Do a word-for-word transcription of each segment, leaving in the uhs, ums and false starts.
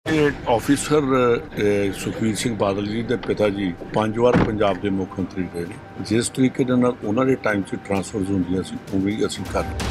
ਇਹ ਆਫਿਸਰ ਅ, ਸੁਖਬੀਰ ਸਿੰਘ ਬਾਦਲ ਜੀ ਦੇ ਪਿਤਾ ਜੀ ਪੰਜ ਵਾਰ ਪੰਜਾਬ ਦੇ ਮੁੱਖ ਮੰਤਰੀ ਰਹੇ ਨੇ। ਜਿਸ ਤਰੀਕੇ ਦੇ ਨਾਲ ਉਹਨਾਂ ਦੇ ਟਾਈਮ 'ਚ ਟ੍ਰਾਂਸਫਰਸ ਹੁੰਦੀਆਂ ਸੀ ਉਵੇਂ ਹੀ ਅਸੀਂ ਕਰ ਰਹੇ।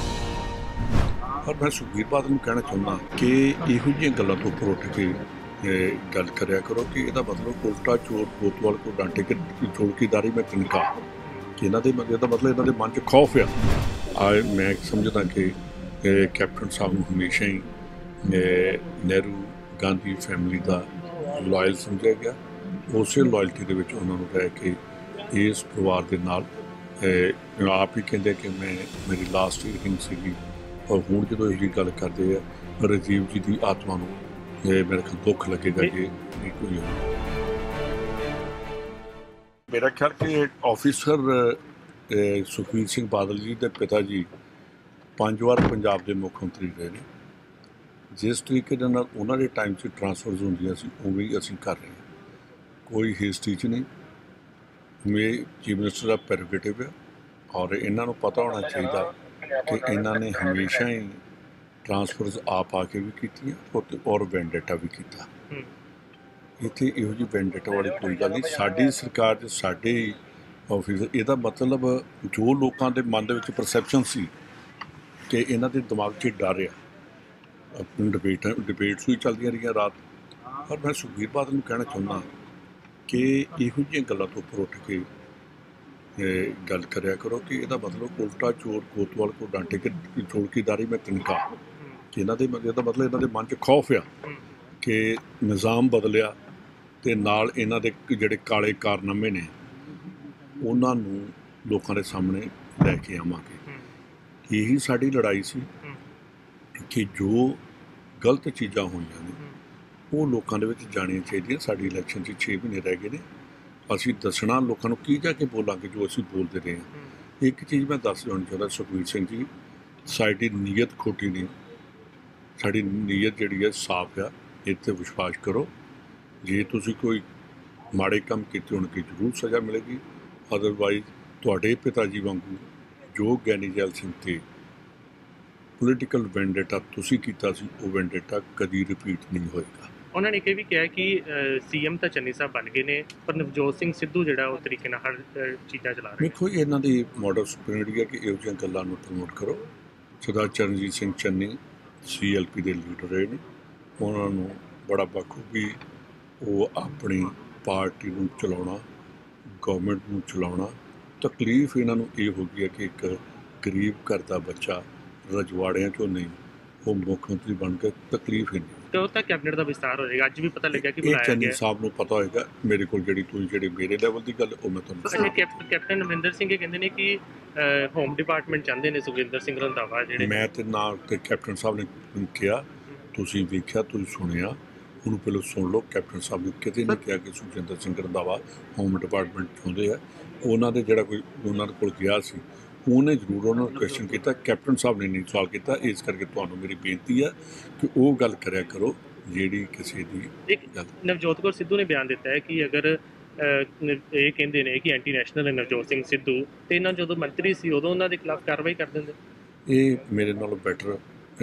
ਪਰ ਮੈਂ ਸੁਖਬੀਰ ਬਾਦਲ ਨੂੰ ਕਹਿਣਾ ਚਾਹੁੰਦਾ ਕਿ ਇਹੋ ਜਿਹੀਆਂ ਗੱਲਾਂ ਤੋਂ ਉੱਪਰ ਉੱਠ ਕੇ ਅ, ਗੱਲ ਕਰਿਆ ਕਰੋ ਕਿ ਇਹਦਾ ਮਤਲਬ ਉਲਟਾ ਚੋਰ ਕੋਤਵਾਲ ਕੋ ਡਾਂਟੇ ਕਿ ਚੌੜਕੀਦਾਰੀ ਮੈਂ ਤਿਨਕਾ ਕਿ ਇਹਨਾਂ ਦੇ ਇਹਦਾ ਮਤਲਬ ਇਹਨਾਂ ਦੇ ਮਨ 'ਚ ਖੌਫ ਆ। ਆ ਮੈਂ ਸਮਝਦਾ ਕਿ ਅ, ਕੈਪਟਨ ਸਾਹਿਬ ਨੂੰ ਹਮੇਸ਼ਾ ਹੀ ਅ, ਨਹਿਰੂ ਗਾਂਧੀ ਫੈਮਿਲੀ ਦਾ ਲਾਇਲ ਸਮਝਿਆ ਗਿਆ। ਉਸੇ ਲਾਇਲਟੀ ਦੇ ਵਿੱਚ ਉਹਨਾਂ ਨੂੰ ਰਹਿ ਕੇ ਇਸ ਪਰਿਵਾਰ ਦੇ ਨਾਲ ਅਹ, ਆਪ ਹੀ ਕਹਿੰਦੇ ਕਿ ਮੈਂ ਮੇਰੀ ਲਾਸਟ ਹੀਰਿੰਗ ਸੀਗੀ। ਔਰ ਹੁਣ ਜਦੋਂ ਇਹ ਗੱਲ ਕਰਦੇ ਆ ਰਾਜੀਵ ਜੀ ਦੀ ਆਤਮਾ ਨੂੰ ਇਹ ਮੇਰੇ ਖਿਆਲ ਦੁੱਖ ਲੱਗੇਗਾ ਕਿ ਇਹ ਕੋਈ ਮੇਰਾ ਖਿਆਲ ਕਿ ਆਫਿਸਰ ਅਹ, ਸੁਖਬੀਰ ਸਿੰਘ ਬਾਦਲ ਜੀ ਦੇ ਪਿਤਾ ਜੀ ਪੰਜ ਵਾਰ ਪੰਜਾਬ ਦੇ ਮੁੱਖ ਮੰਤਰੀ ਰਹੇ ਨੇ। ਜਿਸ ਤਰੀਕੇ ਦੇ ਨਾਲ ਉਹਨਾਂ ਦੇ ਟਾਈਮ 'ਚ ਟ੍ਰਾਂਸਫਰਸ ਹੁੰਦੀਆਂ ਸੀ ਉਵੇਂ ਹੀ ਅਸੀਂ ਕਰ ਰਹੇ ਹਾਂ। ਕੋਈ ਹਿਸਟਰੀ 'ਚ ਨਹੀਂ। ਮੇ ਚੀਫ ਮਿਨਿਸਟਰ ਦਾ ਪ੍ਰੈਰੋਗੇਟਿਵ ਹੈ ਔਰ ਇਹਨਾਂ ਨੂੰ ਪਤਾ ਹੋਣਾ ਚਾਹੀਦਾ ਕਿ ਇਹਨਾਂ ਨੇ ਹਮੇਸ਼ਾ ਹੀ ਟ੍ਰਾਂਸਫਰਸ ਆਪ ਆ ਕੇ ਵੀ ਕੀਤੀਆਂ ਔਰ ਔਰ ਵੈਂਡੇਟਾ ਵੀ ਕੀਤਾ। ਇੱਥੇ ਇਹੋ ਜਿਹੀ ਵੈਂਡੇਟਾ ਵਾਲੀ ਕੋਈ ਗੱਲ ਨਹੀਂ। ਸਾਡੀ ਸਰਕਾਰ 'ਚ ਸਾਡੇ ਆਫਿਸ ਇਹਦਾ ਮਤਲਬ ਜੋ ਲੋਕਾਂ ਦੇ ਮਨ ਦੇ ਵਿੱਚ ਪਰਸੈਪਸ਼ਨ ਸੀ ਕਿ ਇਹਨਾਂ ਦੇ ਦਿਮਾਗ 'ਚ ਡਰ ਆ। ਆਪਣੀ ਡਿਬੇਟ ਡਿਬੇਟਸ ਵੀ ਚੱਲਦੀਆਂ ਰਹੀਆਂ ਰਾਤ। ਪਰ ਮੈਂ ਸੁਖਬੀਰ ਬਾਦਲ ਨੂੰ ਕਹਿਣਾ ਚਾਹੁੰਦਾ ਕਿ ਇਹੋ ਜਿਹੀਆਂ ਗੱਲਾਂ ਤੋਂ ਉੱਪਰ ਉੱਠ ਕੇ ਅ, ਗੱਲ ਕਰਿਆ ਕਰੋ ਕਿ ਇਹਦਾ ਮਤਲਬ ਉਲਟਾ ਚੋਰ ਕੋਤਵਾਲ ਕੋ ਡਾਂਟੇ ਕਿ ਚੌੜਕੀਦਾਰੀ ਮੈਂ ਤਿਨਕਾ ਕਿ ਇਹਨਾਂ ਦੇ ਇਹਦਾ ਮਤਲਬ ਇਹਨਾਂ ਦੇ ਮਨ 'ਚ ਖੌਫ ਆ ਕਿ ਨਿਜ਼ਾਮ ਬਦਲਿਆ ਅਤੇ ਨਾਲ ਇਹਨਾਂ ਦੇ ਜਿਹੜੇ ਕਾਲੇ ਕਾਰਨਾਮੇ ਨੇ ਉਹਨਾਂ ਨੂੰ ਲੋਕਾਂ ਦੇ ਸਾਹਮਣੇ ਲੈ ਕੇ ਆਵਾਂਗੇ। ਇਹੀ ਸਾਡੀ ਲੜਾਈ ਸੀ ਕਿ ਜੋ ਗਲਤ ਚੀਜ਼ਾਂ ਹੋਈਆਂ ਨੇ ਉਹ ਲੋਕਾਂ ਦੇ ਵਿੱਚ ਜਾਣੀਆਂ ਚਾਹੀਦੀਆਂ। ਸਾਡੀ ਇਲੈਕਸ਼ਨ 'ਚ ਛੇ ਮਹੀਨੇ ਰਹਿ ਗਏ ਨੇ। ਅਸੀਂ ਦੱਸਣਾ ਲੋਕਾਂ ਨੂੰ ਕੀ ਜਾ ਕੇ ਬੋਲਾਂਗੇ ਜੋ ਅਸੀਂ ਬੋਲਦੇ ਰਹੇ ਹਾਂ। ਇੱਕ ਚੀਜ਼ ਮੈਂ ਦੱਸ ਦੇਣਾ ਚਾਹੁੰਦਾ ਸੁਖਬੀਰ ਸਿੰਘ ਜੀ, ਸਾਡੀ ਨੀਅਤ ਖੋਟੀ ਨਹੀਂ। ਸਾਡੀ ਨੀਅਤ ਜਿਹੜੀ ਹੈ ਸਾਫ਼ ਆ। ਇਹ 'ਤੇ ਵਿਸ਼ਵਾਸ ਕਰੋ। ਜੇ ਤੁਸੀਂ ਕੋਈ ਮਾੜੇ ਕੰਮ ਕੀਤੇ ਹੋਣਗੇ ਜ਼ਰੂਰ ਸਜ਼ਾ ਮਿਲੇਗੀ। ਅਦਰਵਾਈਜ਼ ਤੁਹਾਡੇ ਪਿਤਾ ਜੀ ਵਾਂਗੂ ਜੋ ਗਿਆਨੀ ਜੈਲ ਸਿੰਘ 'ਤੇ ਪੋਲੀਟੀਕਲ ਵੈਂਡੇਟਾ ਤੁਸੀਂ ਕੀਤਾ ਸੀ ਉਹ ਵੈਂਡੇਟਾ ਕਦੀ ਰਿਪੀਟ ਨਹੀਂ ਹੋਏਗਾ। ਉਹਨਾਂ ਨੇ ਇਹ ਵੀ ਕਿਹਾ ਕਿ ਸੀਐਮ ਤਾਂ ਚੰਨੀ ਸਾਹਿਬ ਬਣ ਗਏ ਨੇ ਪਰ ਨਵਜੋਤ ਸਿੰਘ ਸਿੱਧੂ ਜਿਹੜਾ ਉਹ ਤਰੀਕੇ ਨਾਲ ਹਰ ਚੀਜ਼ਾਂ ਚਲਾ ਰਿਹਾ। ਦੇਖੋ ਇਹਨਾਂ ਦੀ ਮਾਡਲ ਸੁਪਰੀਮਿਟੀ ਹੈ ਕਿ ਇਹੋ ਜਿਹੀਆਂ ਗੱਲਾਂ ਨੂੰ ਪ੍ਰਮੋਟ ਕਰੋ। Sardar Charanjit Singh Channi C L P ਦੇ ਲੀਡਰ ਰਹੇ ਨੇ। ਉਹਨਾਂ ਨੂੰ ਬੜਾ ਬਖੂਬੀ ਉਹ ਆਪਣੀ ਪਾਰਟੀ ਨੂੰ ਚਲਾਉਣਾ, ਗੌਰਮੈਂਟ ਨੂੰ ਚਲਾਉਣਾ। ਤਕਲੀਫ ਇਹਨਾਂ ਨੂੰ ਇਹ ਹੋ ਗਈ ਹੈ ਕਿ ਇੱਕ ਗਰੀਬ ਘਰ ਦਾ ਬੱਚਾ ਰਜਵਾੜਿਆਂ 'ਚੋਂ ਨਹੀਂ ਉਹ ਮੁੱਖ ਮੰਤਰੀ ਬਣ ਕੇ ਤਕਲੀਫ ਹੀ ਨਹੀਂ। ਤੇ ਉਹ ਤਾਂ ਕੈਬਨਿਟ ਦਾ ਵਿਸਤਾਰ ਹੋ ਜਾਏਗਾ। ਅੱਜ ਵੀ ਪਤਾ ਲੱਗਿਆ ਕਿ ਇਹ ਚੰਨੀ ਸਾਹਿਬ ਨੂੰ ਪਤਾ ਹੋਏਗਾ। ਮੇਰੇ ਕੋਲ ਜਿਹੜੀ ਤੁਸੀਂ ਜਿਹੜੀ ਮੇਰੇ ਲੈਵਲ ਦੀ ਗੱਲ ਉਹ ਮੈਂ ਤੁਹਾਨੂੰ ਕੈਪਟਨ ਅਮਰਿੰਦਰ ਸਿੰਘ ਇਹ ਕਹਿੰਦੇ ਨੇ ਕਿ ਹੋਮ ਡਿਪਾਰਟਮੈਂਟ ਚਾਹੁੰਦੇ ਨੇ ਸੁਖਵਿੰਦਰ ਸਿੰਘ ਰੰਧਾਵਾ ਜਿਹੜੇ। ਮੈਂ ਤੇ ਨਾ ਤੇ ਕੈਪਟਨ ਸਾਹਿਬ ਨੇ ਕਿਹਾ, ਤੁਸੀਂ ਵੇਖਿਆ, ਤੁਸੀਂ ਸੁਣਿਆ, ਉਹਨੂੰ ਪਹਿਲਾਂ ਸੁਣ ਲਓ। ਕੈਪਟਨ ਸਾਹਿਬ ਨੇ ਕਿਤੇ ਨਹੀਂ ਕਿਹਾ ਕਿ ਸੁਖਵਿੰਦਰ ਸਿੰਘ ਰੰਧਾਵਾ ਹੋਮ ਡਿਪਾਰਟਮੈਂਟ ਚਾਹੁੰਦੇ ਆ। ਉਹਨਾਂ ਦੇ ਜਿਹੜਾ ਕੋਈ ਉਹਨਾਂ ਦੇ ਕੋਲ ਗਿਆ ਸੀ ਉਹਨੇ ਜ਼ਰੂਰ ਉਹਨਾਂ ਨੂੰ ਕੁਐਸਚਨ ਕੀਤਾ। ਕੈਪਟਨ ਸਾਹਿਬ ਨੇ ਨਹੀਂ ਸਵਾਲ ਕੀਤਾ। ਇਸ ਕਰਕੇ ਤੁਹਾਨੂੰ ਮੇਰੀ ਬੇਨਤੀ ਹੈ ਕਿ ਉਹ ਗੱਲ ਕਰਿਆ ਕਰੋ ਜਿਹੜੀ ਕਿਸੇ ਦੀ ਗੱਲ। ਨਵਜੋਤ ਕੌਰ ਸਿੱਧੂ ਨੇ ਬਿਆਨ ਦਿੱਤਾ ਹੈ ਕਿ ਅਗਰ ਇਹ ਕਹਿੰਦੇ ਨੇ ਕਿ ਐਂਟੀ ਨੈਸ਼ਨਲ ਹੈ ਨਵਜੋਤ ਸਿੰਘ ਸਿੱਧੂ, ਤੇ ਇਹਨਾਂ ਜਦੋਂ ਮੰਤਰੀ ਸੀ ਉਦੋਂ ਉਹਨਾਂ ਦੇ ਖਿਲਾਫ ਕਾਰਵਾਈ ਕਰ ਦਿੰਦੇ। ਇਹ ਮੇਰੇ ਨਾਲੋਂ ਬੈਟਰ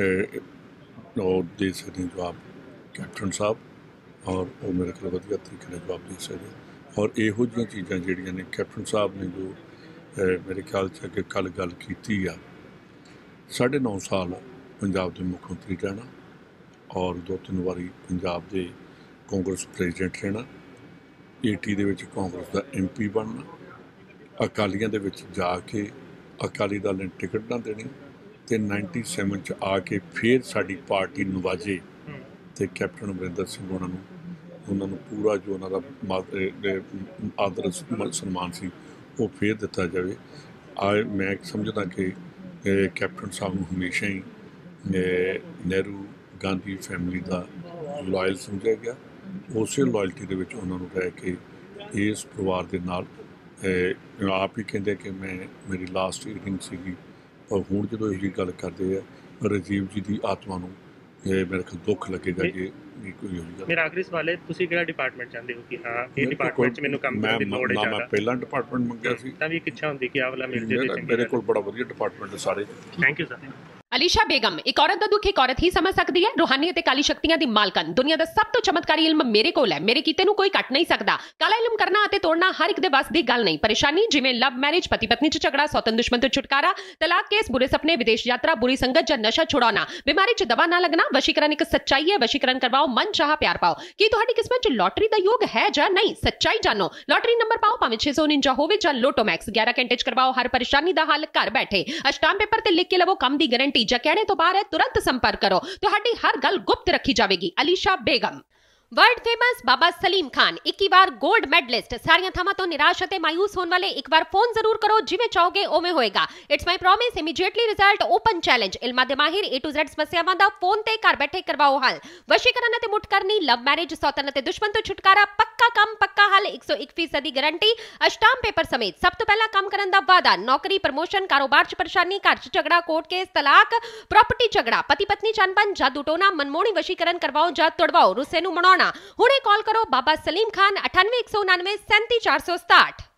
ਉਹ ਦੇ ਸਕਦੇ ਜਵਾਬ ਕੈਪਟਨ ਸਾਹਿਬ, ਔਰ ਉਹ ਮੇਰੇ ਕੋਲ ਵਧੀਆ ਤਰੀਕੇ ਨਾਲ ਜਵਾਬ ਦੇ ਸਕਦੇ। ਔਰ ਇਹੋ ਜਿਹੀਆਂ ਚੀਜ਼ਾਂ ਜਿਹੜੀਆਂ ਨੇ ਕੈਪਟਨ ਸਾਹਿਬ ਨੇ ਜੋ ਮੇਰੇ ਖਿਆਲ 'ਚ ਅੱਗੇ ਕੱਲ੍ਹ ਗੱਲ ਕੀਤੀ ਆ, ਸਾਢੇ ਨੌ ਸਾਲ ਪੰਜਾਬ ਦੇ ਮੁੱਖ ਮੰਤਰੀ ਰਹਿਣਾ ਔਰ ਦੋ ਤਿੰਨ ਵਾਰੀ ਪੰਜਾਬ ਦੇ ਕਾਂਗਰਸ ਪ੍ਰੈਜ਼ੀਡੈਂਟ ਰਹਿਣਾ, ਏਟੀ ਦੇ ਵਿੱਚ ਕਾਂਗਰਸ ਦਾ ਐਮ ਪੀ ਬਣਨਾ, ਅਕਾਲੀਆਂ ਦੇ ਵਿੱਚ ਜਾ ਕੇ ਅਕਾਲੀ ਦਲ ਨੇ ਟਿਕਟ ਨਾ ਦੇਣੀ ਅਤੇ ਨਾਈਨਟੀ ਸੈਵਨ 'ਚ ਆ ਕੇ ਫਿਰ ਸਾਡੀ ਪਾਰਟੀ ਨਵਾਜੇ ਅਤੇ ਕੈਪਟਨ ਅਮਰਿੰਦਰ ਸਿੰਘ ਉਹਨਾਂ ਨੂੰ ਉਹਨਾਂ ਨੂੰ ਪੂਰਾ ਜੋ ਉਹਨਾਂ ਦਾ ਆਦਰ ਸਨਮਾਨ ਸੀ ਉਹ ਫੇਰ ਦਿੱਤਾ ਜਾਵੇ। ਆ ਮੈਂ ਸਮਝਦਾ ਕਿ ਕੈਪਟਨ ਸਾਹਿਬ ਨੂੰ ਹਮੇਸ਼ਾ ਹੀ ਨਹਿਰੂ ਗਾਂਧੀ ਫੈਮਿਲੀ ਦਾ ਲਾਇਲ ਸਮਝਿਆ ਗਿਆ। ਉਸੇ ਲਾਇਲਟੀ ਦੇ ਵਿੱਚ ਉਹਨਾਂ ਨੂੰ ਰਹਿ ਕੇ ਇਸ ਪਰਿਵਾਰ ਦੇ ਨਾਲ ਆਪ ਹੀ ਕਹਿੰਦੇ ਕਿ ਮੈਂ ਮੇਰੀ ਲਾਸਟ ਹੀਰਿੰਗ ਸੀਗੀ। ਪਰ ਹੁਣ ਜਦੋਂ ਇਹ ਗੱਲ ਕਰਦੇ ਆ ਰਾਜੀਵ ਜੀ ਦੀ ਆਤਮਾ ਨੂੰ ਇਹ ਮੇਰੇ ਖਿਆਲ ਦੁੱਖ ਲੱਗੇਗਾ ਕਿ ਇਹ ਕੋਈ ਹੋਏਗਾ। ਮੇਰਾ ਆਖਰੀ ਸਵਾਲ ਹੈ, ਤੁਸੀਂ ਕਿਹੜਾ ਡਿਪਾਰਟਮੈਂਟ ਚਾਹੁੰਦੇ ਹੋ ਕਿ ਹਾਂ ਇਹ ਡਿਪਾਰਟਮੈਂਟ 'ਚ ਮੈਨੂੰ ਕੰਮ ਕਰਨ ਦੀ ਲੋੜ ਹੈ ਜ਼ਿਆਦਾ? ਮੈਂ ਪਹਿਲਾਂ ਡਿਪਾਰਟਮੈਂਟ ਮੰਗਿਆ ਸੀ ਤਾਂ ਵੀ ਇੱਕ ਇੱਛਾ ਹੁੰਦੀ ਕਿ ਆਹ ਵਾਲਾ ਮਿਲ ਜੇ। ਮੇਰੇ ਕੋਲ ਬੜਾ ਵਧੀਆ ਡਿਪਾਰਟਮੈਂਟ ਹੈ ਸਾਰੇ। Thank you sir. Alisha Begum ਇੱਕ ਔਰਤ ਦਾ ਦੁੱਖ ਇੱਕ ਔਰਤ ਹੀ ਸਮਝ ਸਕਦੀ ਹੈ। ਰੂਹਾਨੀ ਅਤੇ ਕਾਲੀ ਸ਼ਕਤੀਆਂ ਦੀ ਮਾਲਕਨ, ਦੁਨੀਆ ਦਾ ਸਭ ਤੋਂ ਚਮਤਕਾਰੀ ਇਲਮ ਮੇਰੇ ਕੋਲ ਹੈ। ਮੇਰੇ ਕੀਤੇ ਨੂੰ ਕੋਈ ਕੱਟ ਨਹੀਂ ਸਕਦਾ। ਕਾਲਾ ਇਲਮ ਕਰਨਾ ਅਤੇ ਤੋੜਨਾ ਹਰ ਇੱਕ ਦੇ ਵੱਸ ਦੀ ਗੱਲ ਨਹੀਂ। ਪਰੇਸ਼ਾਨੀ ਜਿਵੇਂ ਲਵ ਮੈਰਿਜ, ਪਤੀ ਪਤਨੀ ਚ ਝਗੜਾ, ਸੌਤਨ ਦੁਸ਼ਮਣ ਤੋਂ ਛੁਟਕਾਰਾ, ਤਲਾਕ ਕੇਸ, ਬੁਰੇ ਸੁਪਨੇ, ਵਿਦੇਸ਼ ਯਾਤਰਾ, ਬੁਰੀ ਸੰਗਤ ਜਾਂ ਨਸ਼ਾ ਛੁਡਾਉਣਾ, ਬਿਮਾਰੀ ਚ ਦਵਾ ਨਾ ਲੱਗਣਾ। ਵਸ਼ੀਕਰਨ ਇੱਕ ਸੱਚਾਈ ਹੈ। ਵਸ਼ੀਕਰਨ ਕਰਵਾਓ, ਮਨ ਚਾਹਾ ਪਿਆਰ ਪਾਓ। ਕੀ ਤੁਹਾਡੀ ਕਿਸਮਤ ਚ ਲੋਟਰੀ ਦਾ ਯੋਗ ਹੈ ਜਾਂ ਨਹੀਂ? ਸੱਚਾਈ ਜਾਣੋ। ਲੋਟਰੀ ਨੰਬਰ ਪਾਓ, ਭਾਵੇਂ ਛੇ ਸੌ ਉਨੰਜਾ ਹੋਵੇ ਜਾਂ ਲੋਟੋ ਮੈਕਸ। ਗਿਆਰਾਂ ਘੰਟੇ ਚ ਕਰਵਾਓ ਹਰ ਪਰੇਸ਼ਾਨੀ ਦਾ ਹੱਲ ਘਰ ਬੈਠੇ। ਅਸ਼ਟਾਮ ਪੇਪਰ ਤੇ ਲਿਖ ਕੇ ਲਵੋ ਕੰਮ ਦੀ ਗਾਰੰਟੀ। ਜਾਂ ਕਹਿਣੇ ਤੋਂ ਬਾਹਰ ਹੈ, तुरंत संपर्क करो। ਤੁਹਾਡੀ ਹਰ ਗੱਲ ਗੁਪਤ ਰੱਖੀ ਜਾਵੇਗੀ। ਅਲੀਸ਼ਾ ਬੇਗਮ। वर्ल्ड फेमस बाबा सलीम खान इक्की बार गोल्ड मेडलिस्ट। सारियां थावां तो निराश अते मायूस होने वाले एक बार फोन जरूर करो, जिवें चाहोगे उवें होएगा। It's my promise, immediately result, open challenge. इल्मां दे माहिर ए टू ज़ेड समस्यावां दा फोन ते घर बैठे करवाओ हल। वशीकरण अते मुठ करनी, लव मैरिज, सौतन अते दुश्मन तो छुटकारा, पक्का काम पक्का हल, एक सौ एक फीसद दी गारंटी, अष्टाम पेपर समेत। सब तो पहला काम करन दा वादा, नौकरी, प्रमोशन, कारोबार च परेशानी, घर च झगड़ा, कोर्ट केस, तलाक, प्रॉपर्टी झगड़ा, पति पत्नी च अनबन, जादू टोना, मनमोहनी वशीकरण करवाओ जां तोड़वाओ, रुस्से नूं मनाउणा। हुणे कॉल करो बाबा सलीम खान, अठानवे एक सौ उनानवे सैंती चार सौ सताहठ।